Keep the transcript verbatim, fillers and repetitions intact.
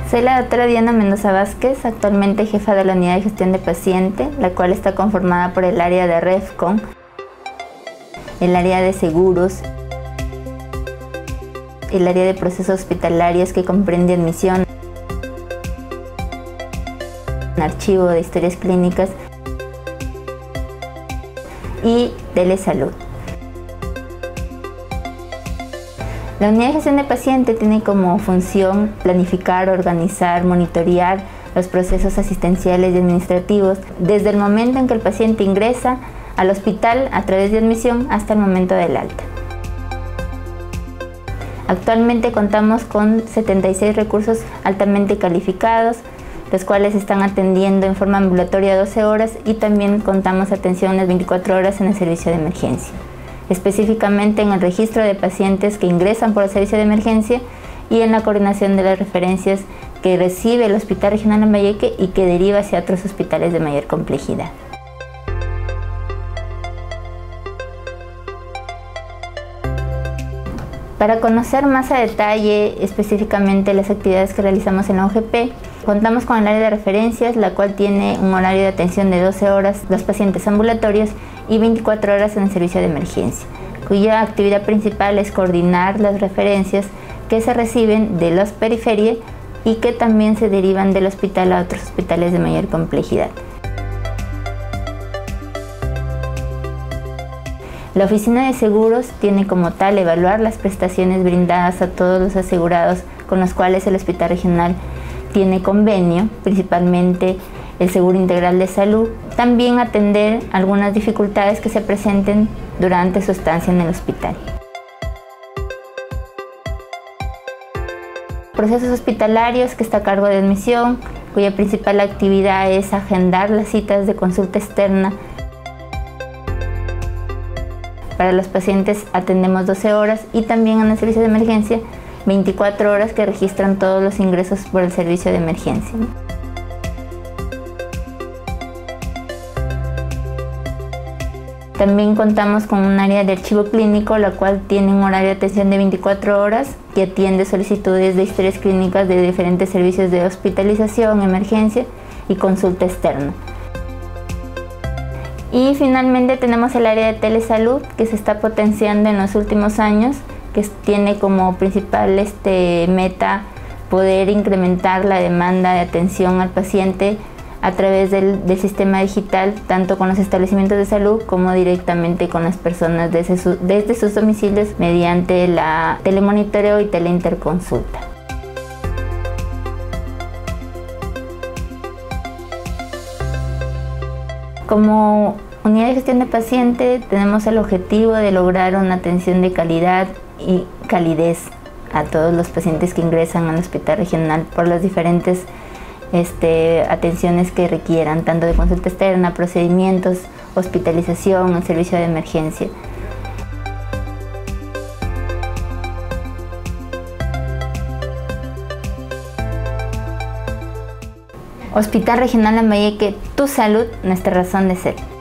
Soy la doctora Diana Mendoza Vázquez, actualmente jefa de la Unidad de Gestión de Paciente, la cual está conformada por el área de REFCON, el área de seguros, el área de procesos hospitalarios que comprende admisión, archivo de historias clínicas y telesalud. La unidad de gestión de paciente tiene como función planificar, organizar, monitorear los procesos asistenciales y administrativos desde el momento en que el paciente ingresa al hospital a través de admisión hasta el momento del alta. Actualmente contamos con setenta y seis recursos altamente calificados, los cuales están atendiendo en forma ambulatoria doce horas y también contamos atención las veinticuatro horas en el servicio de emergencia, específicamente en el registro de pacientes que ingresan por el servicio de emergencia y en la coordinación de las referencias que recibe el Hospital Regional Lambayeque y que deriva hacia otros hospitales de mayor complejidad. Para conocer más a detalle específicamente las actividades que realizamos en la O G P, contamos con el área de referencias, la cual tiene un horario de atención de doce horas los pacientes ambulatorios y veinticuatro horas en el servicio de emergencia, cuya actividad principal es coordinar las referencias que se reciben de los periferias y que también se derivan del hospital a otros hospitales de mayor complejidad. La Oficina de Seguros tiene como tal evaluar las prestaciones brindadas a todos los asegurados con los cuales el Hospital Regional tiene convenio, principalmente el Seguro Integral de Salud, también atender algunas dificultades que se presenten durante su estancia en el hospital. Procesos hospitalarios, que está a cargo de admisión, cuya principal actividad es agendar las citas de consulta externa. Para los pacientes atendemos doce horas y también en el servicio de emergencia veinticuatro horas que registran todos los ingresos por el servicio de emergencia. También contamos con un área de archivo clínico, la cual tiene un horario de atención de veinticuatro horas que atiende solicitudes de historias clínicas de diferentes servicios de hospitalización, emergencia y consulta externa. Y finalmente tenemos el área de telesalud, que se está potenciando en los últimos años, que tiene como principal este, meta poder incrementar la demanda de atención al paciente a través del, del sistema digital, tanto con los establecimientos de salud como directamente con las personas desde, su, desde sus domicilios mediante la telemonitoreo y teleinterconsulta. Como unidad de gestión de paciente tenemos el objetivo de lograr una atención de calidad y calidez a todos los pacientes que ingresan al Hospital Regional por las diferentes este, atenciones que requieran, tanto de consulta externa, procedimientos, hospitalización, el servicio de emergencia. Hospital Regional Lambayeque, tu salud, nuestra razón de ser.